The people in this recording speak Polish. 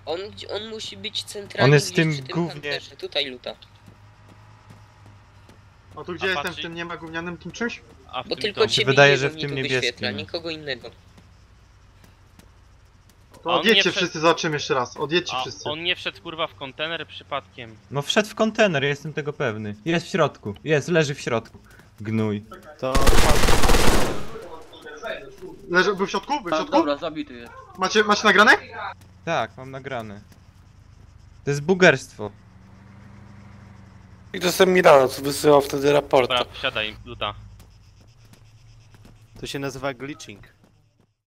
On musi być centralnie. On jest w gdzieś tym przy tym gównie. pancerze. Tutaj luta. O tu gdzie A jestem, patrzy- w tym nie ma gównianym tym czymś? A w Bo tym tylko domu. ciebie wydaje, jedną że w mi tym tu niebieskim. wyświetla, nikogo innego. To A on odjedźcie nie wszedł- wszyscy, zobaczymy jeszcze raz. Odjedźcie A wszyscy. on nie wszedł kurwa w kontener przypadkiem. No wszedł w kontener, ja jestem tego pewny. Jest w środku, leży w środku. Gnój. To... Leży, był w środku? Był w Tak, środku? dobra, zabity jest. Macie nagrane? Tak, mam nagrane. To jest bugerstwo. I to jest Milano, co wysyłał wtedy raporty. Dobra, wsiadaj, luta. To się nazywa glitching.